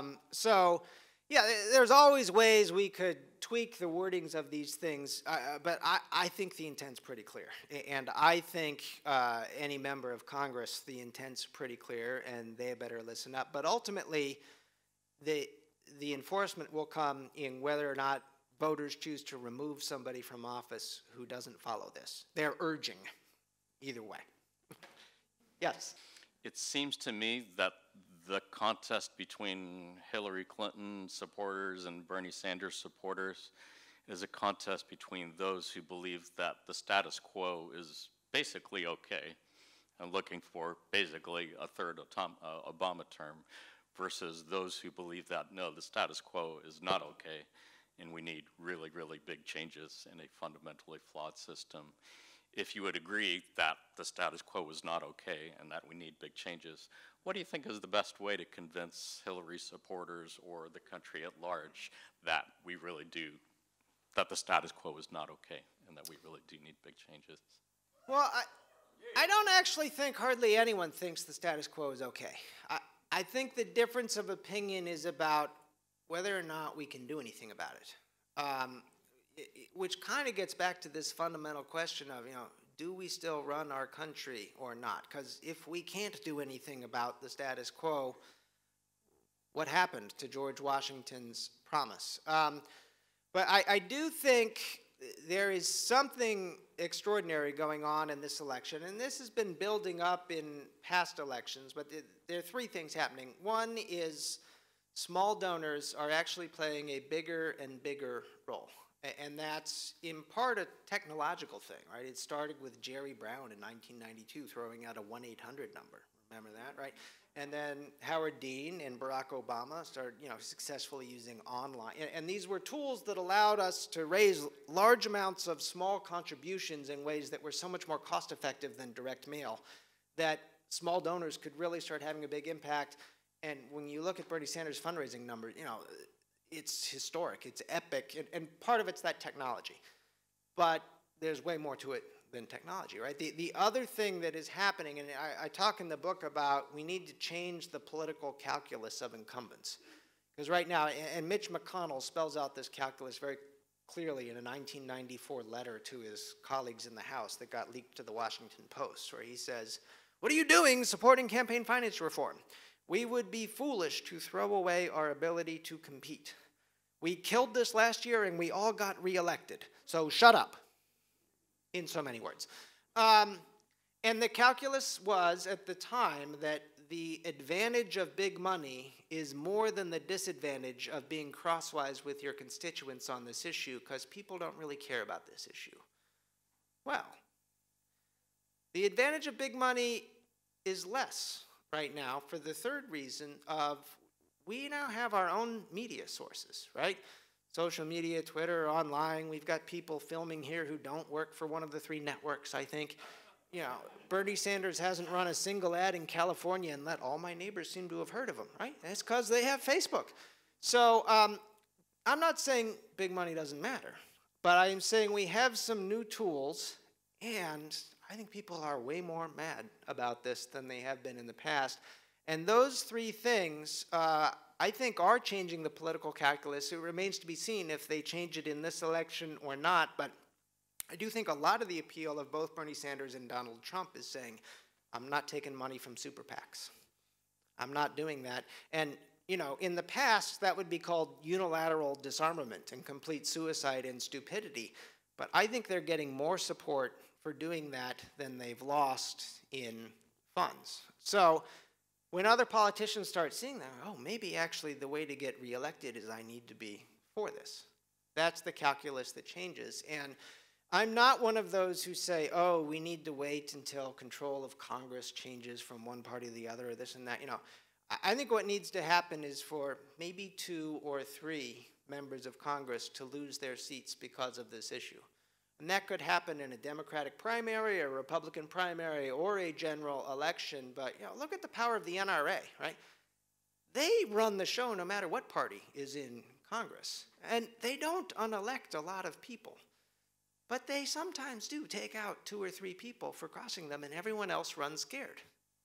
Yeah, there's always ways we could tweak the wordings of these things, but I think the intent's pretty clear. And I think any member of Congress, the intent's pretty clear, and they better listen up. But ultimately, the enforcement will come in whether or not voters choose to remove somebody from office who doesn't follow this. They're urging either way. Yes? It seems to me that the contest between Hillary Clinton supporters and Bernie Sanders supporters is a contest between those who believe that the status quo is basically okay and looking for basically a third Obama term versus those who believe that, no, the status quo is not okay and we need really, really big changes in a fundamentally flawed system. If you would agree that the status quo is not okay and that we need big changes, what do you think is the best way to convince Hillary supporters or the country at large that we really do, that the status quo is not okay and that we really do need big changes? Well, I don't actually think hardly anyone thinks the status quo is okay. I think the difference of opinion is about whether or not we can do anything about it. Which kind of gets back to this fundamental question of, you know, do we still run our country or not? Because if we can't do anything about the status quo, what happened to George Washington's promise? But I do think there is something extraordinary going on in this election, and this has been building up in past elections, but there are three things happening. One is small donors are actually playing a bigger and bigger role. And that's in part a technological thing, right? It started with Jerry Brown in 1992 throwing out a 1-800 number. Remember that, right? And then Howard Dean and Barack Obama started, you know, successfully using online. And these were tools that allowed us to raise large amounts of small contributions in ways that were so much more cost effective than direct mail, that small donors could really start having a big impact. And when you look at Bernie Sanders' fundraising number, you know, it's historic, it's epic, and part of it's that technology. But there's way more to it than technology, right? The other thing that is happening, and I talk in the book about we need to change the political calculus of incumbents. Because right now, and Mitch McConnell spells out this calculus very clearly in a 1994 letter to his colleagues in the House that got leaked to the Washington Post, where he says, "What are you doing supporting campaign finance reform? We would be foolish to throw away our ability to compete. We killed this last year and we all got reelected, so shut up," in so many words. And the calculus was, at the time, that the advantage of big money is more than the disadvantage of being crosswise with your constituents on this issue, because people don't really care about this issue. Well, the advantage of big money is less right now for the third reason of we now have our own media sources, right? Social media, Twitter, online. We've got people filming here who don't work for one of the 3 networks, I think. You know, Bernie Sanders hasn't run a single ad in California, and let all my neighbors seem to have heard of him, right? It's because they have Facebook. So I'm not saying big money doesn't matter, but I am saying we have some new tools, and I think people are way more mad about this than they have been in the past. And those 3 things, I think, are changing the political calculus. It remains to be seen if they change it in this election or not, but I do think a lot of the appeal of both Bernie Sanders and Donald Trump is saying, I'm not taking money from super PACs. I'm not doing that. And, you know, in the past, that would be called unilateral disarmament and complete suicide and stupidity. But I think they're getting more support for doing that than they've lost in funds. So when other politicians start seeing that, oh, maybe actually the way to get reelected is I need to be for this. That's the calculus that changes. And I'm not one of those who say, oh, we need to wait until control of Congress changes from one party to the other, or this and that. You know, I think what needs to happen is for maybe 2 or 3 members of Congress to lose their seats because of this issue. And that could happen in a Democratic primary, a Republican primary, or a general election. But, you know, look at the power of the NRA, right? They run the show no matter what party is in Congress. And they don't unelect a lot of people. But they sometimes do take out 2 or 3 people for crossing them, and everyone else runs scared.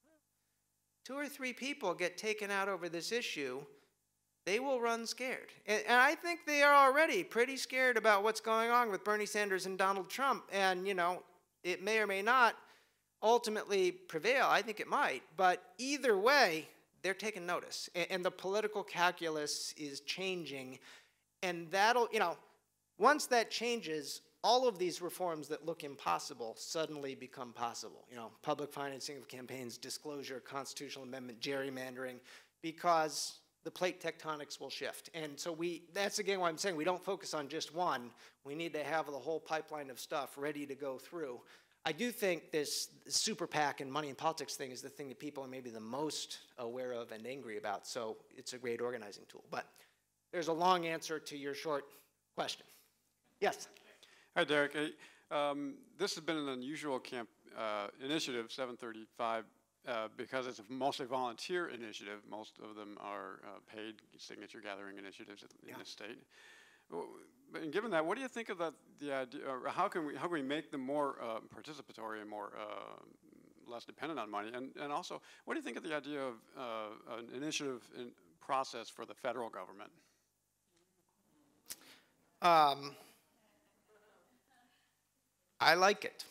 2 or 3 people get taken out over this issue, they will run scared. And I think they are already pretty scared about what's going on with Bernie Sanders and Donald Trump. And, you know, it may or may not ultimately prevail. I think it might. But either way, they're taking notice. And the political calculus is changing. And that'll, you know, once that changes, all of these reforms that look impossible suddenly become possible. You know, public financing of campaigns, disclosure, constitutional amendment, gerrymandering, because the plate tectonics will shift. And so that's again why I'm saying we don't focus on just one. We need to have the whole pipeline of stuff ready to go through. I do think this super PAC and money in politics thing is the thing that people are maybe the most aware of and angry about. So it's a great organizing tool. But there's a long answer to your short question. Yes? Hi, Derek. This has been an unusual initiative, 735, because it's a mostly volunteer initiative. Most of them are paid signature gathering initiatives in the state. And given that, what do you think of the idea, or how can we make them more participatory and more less dependent on money? And also, what do you think of the idea of an initiative process for the federal government? I like it.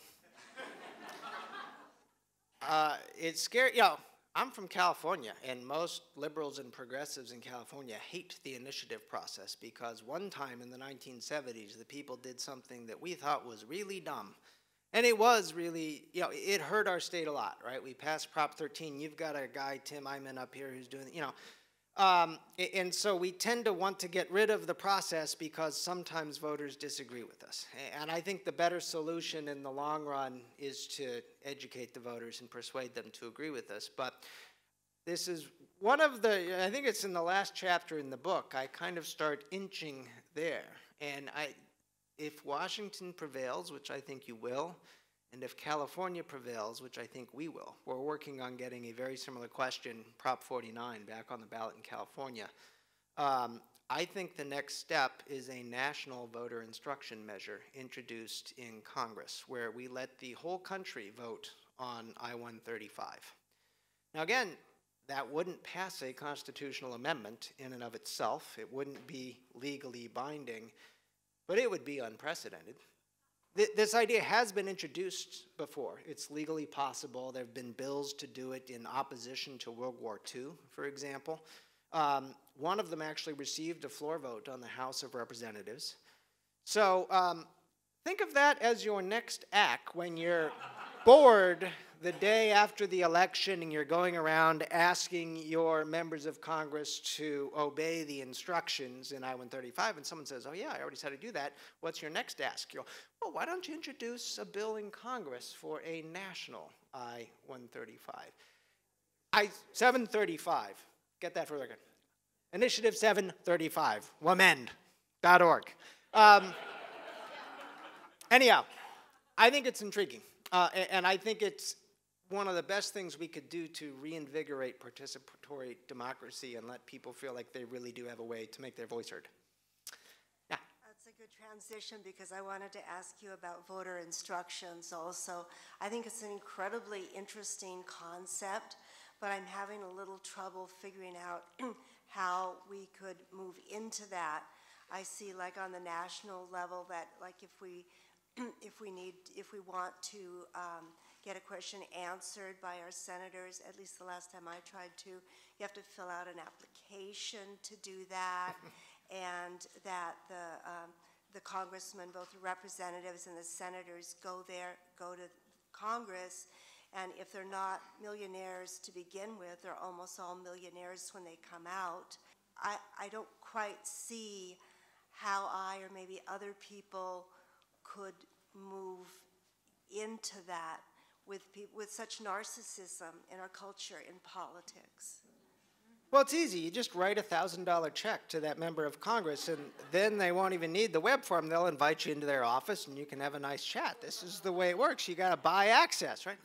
It's scary. You know, I'm from California, and most liberals and progressives in California hate the initiative process because one time in the 1970s, the people did something that we thought was really dumb. And it was really, you know, it hurt our state a lot, right? We passed Prop 13. You've got a guy, Tim Eyman, up here who's doing, you know. And so we tend to want to get rid of the process because sometimes voters disagree with us. And I think the better solution in the long run is to educate the voters and persuade them to agree with us. But this is one of the, I think it's in the last chapter in the book, I kind of start inching there. And if Washington prevails, which I think you will, and if California prevails, which I think we will, we're working on getting a very similar question, Prop 49, back on the ballot in California. I think the next step is a national voter instruction measure introduced in Congress, where we let the whole country vote on I-135. Now again, that wouldn't pass a constitutional amendment in and of itself. It wouldn't be legally binding, but it would be unprecedented. This idea has been introduced before. It's legally possible. There have been bills to do it in opposition to World War II, for example. One of them actually received a floor vote on the House of Representatives. So think of that as your next act when you're bored the day after the election and you're going around asking your members of Congress to obey the instructions in I-135, and someone says, oh yeah, I already said to do that. What's your next ask? You go, well, why don't you introduce a bill in Congress for a national I-135? I-735, get that for the record. Initiative 735, WAmend.org. Anyhow, I think it's intriguing, and I think it's one of the best things we could do to reinvigorate participatory democracy and let people feel like they really do have a way to make their voice heard. Yeah. That's a good transition because I wanted to ask you about voter instructions also. I think it's an incredibly interesting concept, but I'm having a little trouble figuring out how we could move into that. I see like on the national level that like if we want to get a question answered by our senators, at least the last time I tried to, you have to fill out an application to do that, and that the congressmen, both the representatives and the senators, go to Congress, and if they're not millionaires to begin with, they're almost all millionaires when they come out. I don't quite see how I or maybe other people could move into that with such narcissism in our culture, in politics. Well, it's easy. You just write a $1,000 check to that member of Congress, and then they won't even need the web form. They'll invite you into their office, and you can have a nice chat. This is the way it works. You got to buy access, right?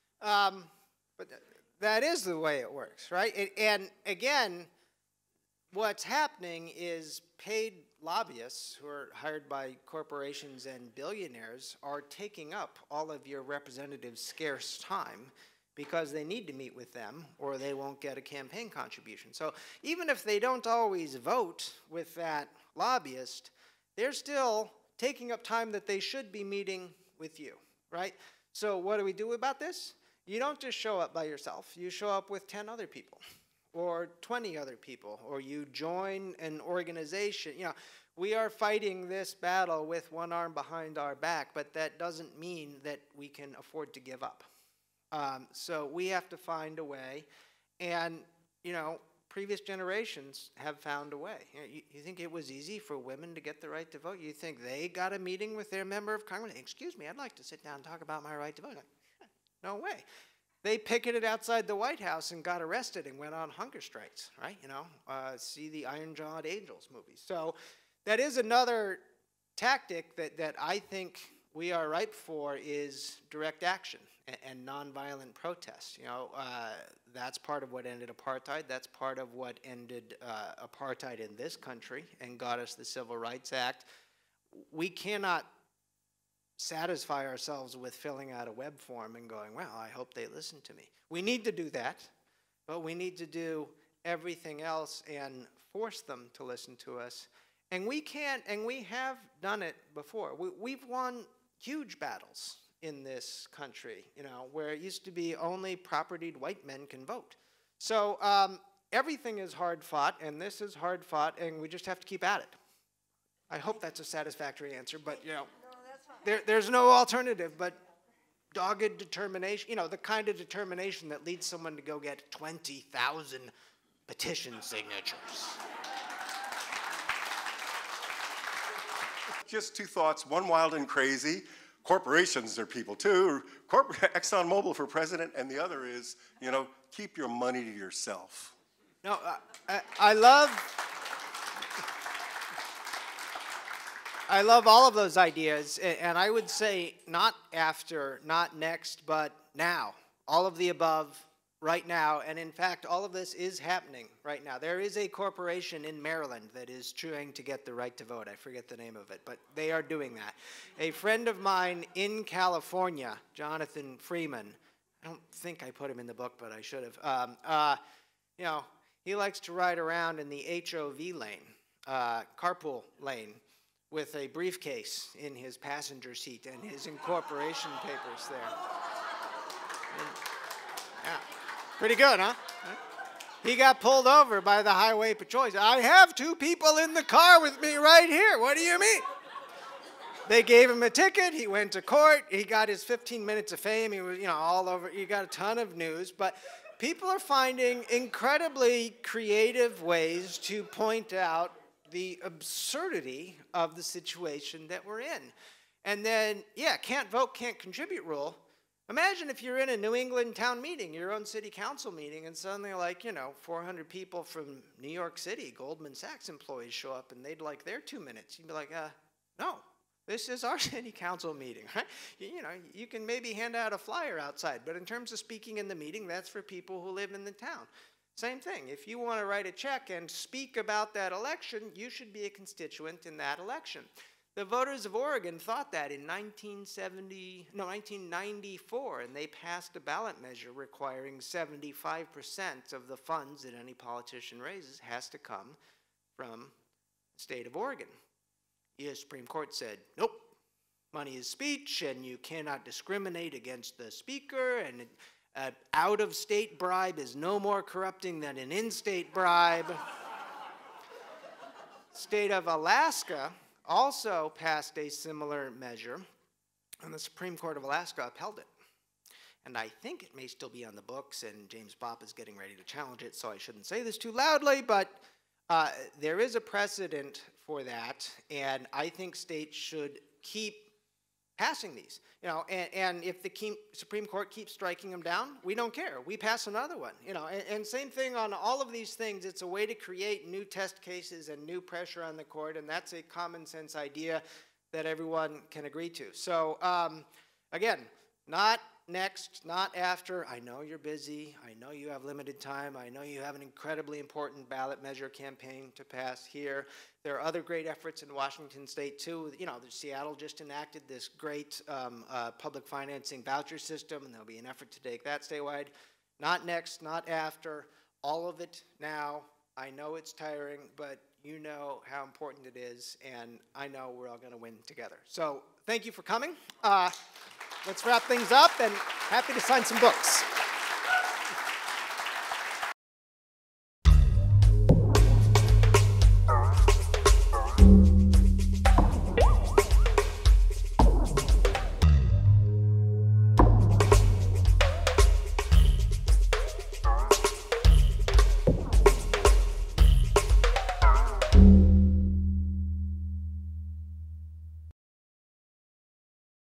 But that is the way it works, right? And again, what's happening is paid lobbyists who are hired by corporations and billionaires are taking up all of your representatives' scarce time because they need to meet with them or they won't get a campaign contribution. So even if they don't always vote with that lobbyist, they're still taking up time that they should be meeting with you, right? So what do we do about this? You don't just show up by yourself. You show up with 10 other people or 20 other people, or you join an organization. You know, we are fighting this battle with one arm behind our back, but that doesn't mean that we can afford to give up. So we have to find a way, and you know, previous generations have found a way. You think it was easy for women to get the right to vote? You think they got a meeting with their member of Congress? Excuse me, I'd like to sit down and talk about my right to vote. No way. They picketed outside the White House and got arrested and went on hunger strikes, right? You know, see the Iron-Jawed Angels movie. So that is another tactic that I think we are ripe for, is direct action and nonviolent protest. You know, that's part of what ended apartheid. That's part of what ended apartheid in this country and got us the Civil Rights Act. We cannot satisfy ourselves with filling out a web form and going, well, I hope they listen to me. We need to do that, but we need to do everything else and force them to listen to us. And we can, and we have done it before. We've won huge battles in this country, you know, where it used to be only propertied white men can vote. So everything is hard fought, and this is hard fought, and we just have to keep at it. I hope that's a satisfactory answer, but you know, there's no alternative but dogged determination, you know, the kind of determination that leads someone to go get 20,000 petition signatures. Just two thoughts, one wild and crazy. Corporations are people too. ExxonMobil for president, and the other is, you know, keep your money to yourself. No, I love all of those ideas, and I would say not after, not next, but now. All of the above right now, and in fact, all of this is happening right now. There is a corporation in Maryland that is trying to get the right to vote. I forget the name of it, but they are doing that. A friend of mine in California, Jonathan Freeman, I don't think I put him in the book, but I should have, you know, he likes to ride around in the HOV lane, carpool lane, with a briefcase in his passenger seat and his incorporation papers there. And, yeah, pretty good, huh? He got pulled over by the highway patrol. He said, I have 2 people in the car with me right here. What do you mean? They gave him a ticket. He went to court. He got his 15 minutes of fame. He was, you know, all over. He got a ton of news. But people are finding incredibly creative ways to point out the absurdity of the situation that we're in. And then, yeah, can't vote, can't contribute rule. Imagine if you're in a New England town meeting, your own city council meeting, and suddenly, like, you know, 400 people from New York City, Goldman Sachs employees show up, and they'd like their 2 minutes. You'd be like, no, this is our city council meeting, right? You know, you can maybe hand out a flyer outside, but in terms of speaking in the meeting, that's for people who live in the town. Same thing. If you want to write a check and speak about that election, you should be a constituent in that election. The voters of Oregon thought that in 1994, and they passed a ballot measure requiring 75% of the funds that any politician raises has to come from the state of Oregon. The US Supreme Court said, nope, money is speech, and you cannot discriminate against the speaker, and an out-of-state bribe is no more corrupting than an in-state bribe. State of Alaska also passed a similar measure, and the Supreme Court of Alaska upheld it. And I think it may still be on the books, and James Bopp is getting ready to challenge it, so I shouldn't say this too loudly, but there is a precedent for that, and I think states should keep passing these. You know, and if the Supreme Court keeps striking them down, we don't care. We pass another one. You know, and same thing on all of these things. It's a way to create new test cases and new pressure on the court, and that's a common sense idea that everyone can agree to. So again, not next, not after. I know you're busy. I know you have limited time. I know you have an incredibly important ballot measure campaign to pass here. There are other great efforts in Washington State, too. You know, Seattle just enacted this great public financing voucher system, and there'll be an effort to take that statewide. Not next, not after. All of it now. I know it's tiring, but you know how important it is, and I know we're all going to win together. So thank you for coming. Let's wrap things up, and happy to sign some books.